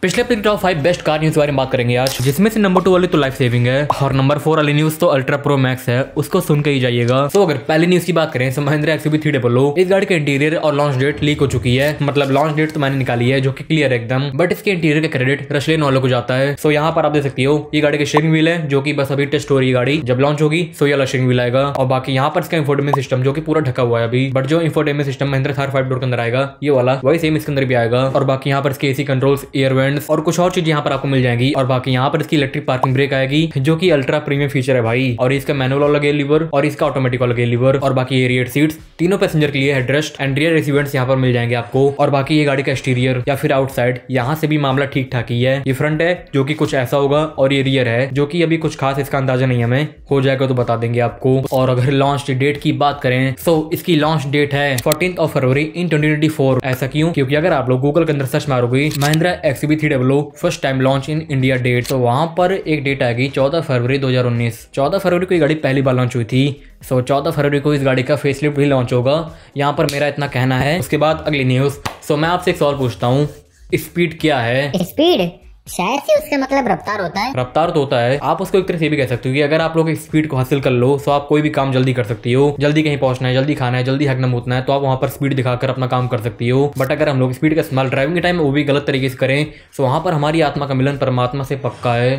पिछले अपने top 5 best car news के बारे में बात करेंगे आज, जिसमें से नंबर 2 वाली तो लाइफ सेविंग है और नंबर 4 वाली न्यूज तो अल्ट्रा प्रो मैक्स है, उसको सुन के ही जाइएगा। तो अगर पहली न्यूज की बात करें तो महिंद्रा XUV 300 इस गाड़ी का इंटीरियर और लॉन्च डेट लीक हो चुकी है। मतलब लॉन्च डेट तो मैंने निकाली है जो कि क्लियर है एकदम, बट इसके इंटीरियर का क्रेडिट रशलेन वालों को जाता है। सो यहाँ पर आप देख सकती हो ये गाड़ी का स्टीयरिंग व्हील है जो कि बस अभी टेस्ट हो रही है गाड़ी, जब लॉन्च होगी सो ये स्टीयरिंग व्हील आएगा। और बाकी यहाँ पर इसका इंफोटेनमेंट सिस्टम जो कि पूरा ढका हुआ है अभी, बट जो infotainment system Mahindra Thar 5 door के अंदर आएगा ये वाला वही सेम इसके अंदर भी आएगा। और बाकी यहाँ पर इसके एसी कंट्रोल्स, एयर वेंट्स और कुछ और चीज यहाँ पर आपको मिल जाएंगी। और बाकी यहाँ पर इसकी इलेक्ट्रिक पार्किंग ब्रेक आएगी जो कि अल्ट्रा प्रीमियम फीचर है भाई। और इसका मैनुअल वाला गेयर लीवर और इसका ऑटोमेटिक वाला गेयर लीवर। और बाकी ये रियर सीट्स तीनों पैसेंजर के लिए हेडरेस्ट एंड रियर रेसिवेंट्स यहाँ पर मिल जाएंगे आपको। और बाकी ये गाड़ी का एक्सटीरियर या फिर आउटसाइड यहाँ से भी मामला ठीक ठाक ही है। ये फ्रंट है जो कि कुछ ऐसा होगा और ये रियर है जो कि अभी कुछ खास इसका अंदाजा नहीं हमें, हो जाएगा तो बता देंगे आपको। और अगर लॉन्च डेट की बात करें तो इसकी लॉन्च डेट है 14 फरवरी इन 2024। ऐसा क्यों? क्योंकि अगर आप लोग गूगल के अंदर सर्च मारोगे Mahindra XUV 300 first time launch in India date, तो वहां पर एक डेट आएगी 14 फरवरी 2019। 14 फरवरी को ये गाड़ी पहली बार लॉन्च हुई थी। सो 14 फरवरी को इस गाड़ी का फेसलिफ्ट भी लॉन्च होगा, यहाँ पर मेरा इतना कहना है। उसके बाद अगली न्यूज। सो मैं आपसे एक सवाल पूछता हूँ, स्पीड क्या है? स्पीड शायद से उसका मतलब रफ्तार होता है। रफ्तार तो होता है, आप उसको एक तरह से भी कह सकते हो कि अगर आप लोग स्पीड को हासिल कर लो तो आप कोई भी काम जल्दी कर सकती हो। जल्दी कहीं पहुंचना है, जल्दी खाना है, जल्दी हकना मुतना है, तो आप वहां पर स्पीड दिखाकर अपना काम कर सकती हो। बट अगर हम लोग स्पीड का इस्तेमाल ड्राइविंग के टाइम वो भी गलत तरीके से करें तो वहां पर हमारी आत्मा का मिलन परमात्मा से पक्का है।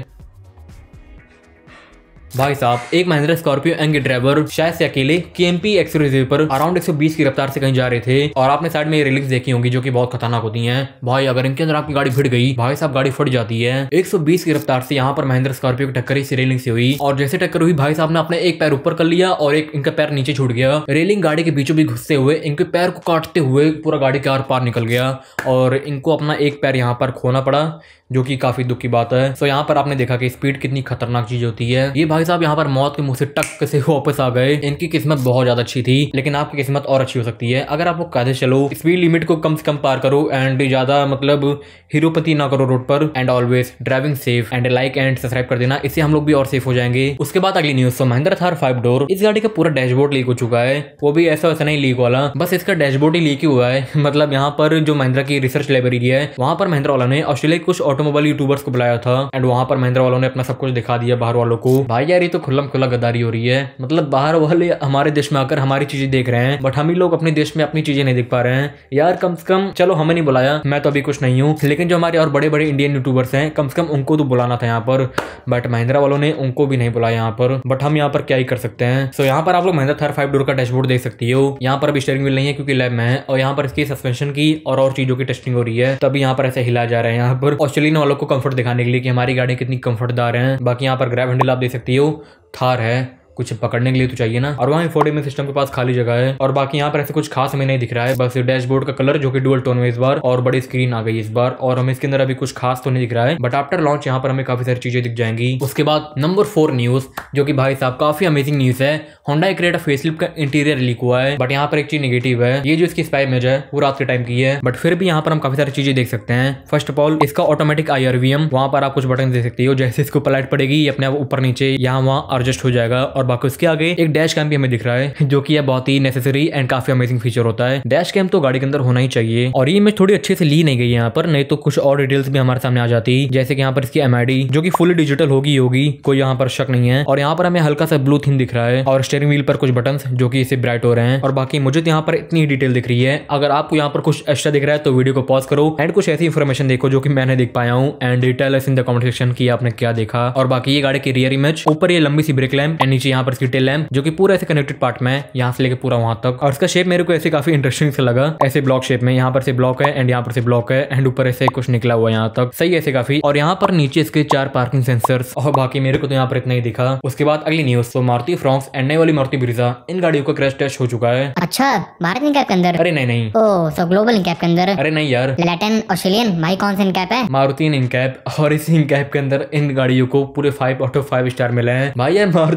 भाई साहब, एक महिंद्रा स्कॉर्पियो एंग के ड्राइवर शायद से अकेले KMP एक्सक्लूसिव पर अराउंड 120 की रफ्तार से कहीं जा रहे थे। और आपने साइड में ये रेलिंग्स देखी होंगी जो कि बहुत खतरनाक होती हैं भाई। अगर इनके अंदर आपकी गाड़ी भिड़ गई भाई साहब, गाड़ी फट जाती है। 120 की रफ्तार से यहाँ पर महिंद्रा स्कॉर्पियो की टक्कर इस रेलिंग से हुई। और जैसे टक्कर हुई भाई साहब ने अपने एक पैर ऊपर कर लिया और एक इनका पैर नीचे छूट गया। रेलिंग गाड़ी के बीचों बीच घुसते हुए इनके पैर को काटते हुए पूरा गाड़ी के आर पार निकल गया और इनको अपना एक पैर यहाँ पर खोना पड़ा, जो कि काफी दुख की बात है। सो यहाँ पर आपने देखा कि स्पीड कितनी खतरनाक चीज होती है। ये भाई साहब यहाँ पर मौत के मुंह से टक से वापस आ गए। इनकी किस्मत बहुत ज्यादा अच्छी थी, लेकिन आपकी किस्मत और अच्छी हो सकती है अगर आप लोग कायदे से चलो, स्पीड लिमिट को कम से कम पार करो एंड ज्यादा मतलब हीरोपति ना करो रोड पर। And always driving safe and like and subscribe कर देना, इससे हम लोग भी और सेफ हो जाएंगे। उसके बाद अगली न्यूज। महिंद्रा थार 5 डोर इस गाड़ी का पूरा डैशबोर्ड लीक हो चुका है। वो भी ऐसा वैसा नहीं लीक वाला, बस इसका डैशबोर्ड ही लीक हुआ है। मतलब यहाँ पर जो महिंद्रा की रिसर्च लाइब्रेरी है वहां पर महिंद्रा वालों ने ऑस्ट्रेलिया के कुछ ऑटोमोबाइल यूट्यूबर्स को बुलाया था एंड वहां पर महिंद्रा वालों ने अपना सब कुछ दिखा दिया बाहर वालों को। भाई यार ये तो खुल्लम खुल्ला गद्दारी हो रही है। मतलब बाहर वाले हमारे देश में आकर हमारी चीजें देख रहे हैं, बट हम ही लोग अपने देश में अपनी चीजें नहीं देख पा रहे हैं यार। कम से कम चलो हमें नहीं बुलाया, मैं तो अभी कुछ नहीं हूँ, लेकिन जो हमारे और बड़े बड़े इंडियन यूट्यूबर्स हैं कम से कम उनको तो बुलाना था यहाँ पर। बट महिंद्रा वालों ने उनको भी नहीं बुलाया यहाँ पर, बट हम यहाँ पर क्या ही कर सकते हैं। सो यहाँ पर आप लोग महिंद्रा थार 5 डोर का डैशबोर्ड देख सकती हो। यहाँ पर अभी स्टीयरिंग व्हील नहीं है क्योंकि लैब में है, और यहाँ पर इसकी सस्पेंशन की और चीजों की टेस्टिंग हो रही है, तभी यहाँ पर ऐसे हिलाया जा रहा है यहाँ पर ऑस्ट्रेलियन वालों को कंफर्ट दिखाने के लिए कि हमारी गाड़ी कितनी कंफर्टदार है। बाकी यहाँ पर ग्रैब हैंडल आप देख सकती हो, थार है, कुछ पकड़ने के लिए तो चाहिए ना। और वहाँ इंफोटेनमेंट सिस्टम के पास खाली जगह है। और बाकी यहाँ पर ऐसे कुछ खास हमें नहीं दिख रहा है, बस डैशबोर्ड का कलर जो कि डुअल टोन में इस बार, और बड़ी स्क्रीन आ गई इस बार, और हमें इसके अंदर अभी कुछ खास तो नहीं दिख रहा है, बट आफ्टर लॉन्च यहाँ पर हमें काफी सारी चीजें दिख जाएंगी। उसके बाद नंबर 4 न्यूज, जो कि भाई साहब काफी अमेजिंग न्यूज है। होंडा क्रेटा फेसलिफ्ट का इंटीरियर लीक हुआ है, बट यहाँ पर एक चीज नेगेटिव है, ये जो इसकी स्पाई इमेज है वो रात के टाइम की है, बट फिर भी यहाँ पर हम काफी सारी चीजें देख सकते हैं। फर्स्ट ऑफ ऑल इसका ऑटोमेटिक IRVM, वहां पर आप कुछ बटन देख सकती हो, जैसे इसको पलाइट पड़ेगी ये अपने आप ऊपर नीचे यहाँ वहाँ एडजस्ट हो जाएगा। और बाकी उसके आगे एक डैश कैम भी हमें दिख रहा है जो कि यह बहुत ही नेसेसरी एंड काफी अमेजिंग फीचर होता है। डैश कैम तो गाड़ी के अंदर होना ही चाहिए। और ये इमेज थोड़ी अच्छे से ली नहीं गई यहाँ पर, नहीं तो कुछ और डिटेल्स भी हमारे सामने आ जाती, जैसे कि यहाँ पर इसकी MID जो कि फुली डिजिटल होगी, कोई यहाँ पर शक नहीं है। और यहाँ पर हमें हल्का सा ब्लू थीम दिख रहा है और स्टीयरिंग व्हील पर कुछ बटन जो कि इसे ब्राइट हो रहे हैं। और बाकी मुझे तो यहाँ पर इतनी डिटेल दिख रही है। अगर आपको यहाँ पर कुछ एक्स्ट्रा दिख रहा है तो वीडियो को पॉज करो एंड कुछ ऐसी इन्फॉर्मेशन देखो जो कि मैंने देख पाया हूँ, and detail in the comment section की आपने क्या देखा। और बाकी ये गाड़ी की रियर इमेज, ऊपर ये लंबी सी ब्रेक लैम्प एंड नीचे यहाँ पर इसकी टेल लैम्प जो कि पूरा ऐसे कनेक्टेड पार्ट में यहाँ से लेके पूरा वहां तक। और इसका शेप मेरे को ऐसे काफी इंटरेस्टिंग से लगा, ऐसे ब्लॉक शेप में, यहाँ पर से ब्लॉक है एंड यहाँ पर से ब्लॉक है एंड ऊपर ऐसे कुछ निकला हुआ यहाँ तक, सही ऐसे काफी। और यहाँ पर नीचे इसके 4 पार्किंग सेंसर्स, और बाकी मेरे को तो यहाँ पर इतना ही दिखा। उसके बाद अगली न्यूज। तो मारुति फ्रॉन्क्स एंड नई वाली मारुति ब्रीजा, इन गाड़ियों का क्रैश टेस्ट हो चुका है। अच्छा, भारत इनकैप के अंदर? अरे नहीं, ओह सो ग्लोबल इनकैप के अंदर? अरे नहीं यार, लैटिन ऑस्ट्रेलियन, भाई कौन सा इनकैप है? मारुति इनकैप। और इस इनकैप के अंदर इन गाड़ियों को पूरे 5 आउट ऑफ 5 स्टार मिले हैं। भाई यार मारुति वालों ने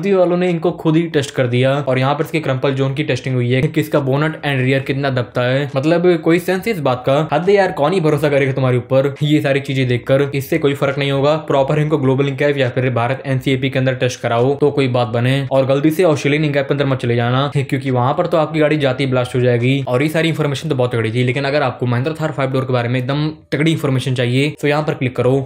ने इनको खुद ही टेस्ट कर दिया और यहाँ पर इसके क्रम्पल जोन की टेस्टिंग हुई है कि इसका बोनट एंड रियर कितना दबता है। मतलब कोई सेंस इस बात का, हद है यार, कौन ही भरोसा करेगा तुम्हारे ऊपर ये सारी चीजें देखकर। इससे कोई फर्क नहीं होगा, प्रॉपर इनको ग्लोबल इंकैप या फिर भारत एनसीएपी के अंदर टेस्ट कराओ तो कोई बात बने। और गलती से ऑस्ट्रेलियन इंकैप के अंदर मत चले जाना, क्योंकि वहां पर तो आपकी गाड़ी जाती ब्लास्ट हो जाएगी। और ये सारी इन्फॉर्मेशन तो बहुत तगड़ी थी, लेकिन अगर आपको महिंद्रा थार 5 डोर के बारे में एकदम तगड़ी इन्फॉर्मेशन चाहिए तो यहाँ पर क्लिक करो।